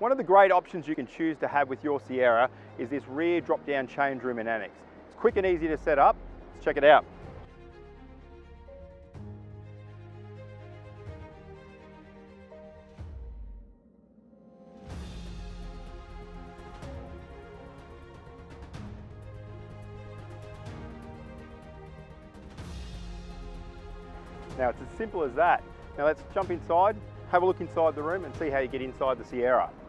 One of the great options you can choose to have with your Sierra is this rear drop-down change room and annex. It's quick and easy to set up. Let's check it out. Now it's as simple as that. Now let's jump inside, have a look inside the room and see how you get inside the Sierra.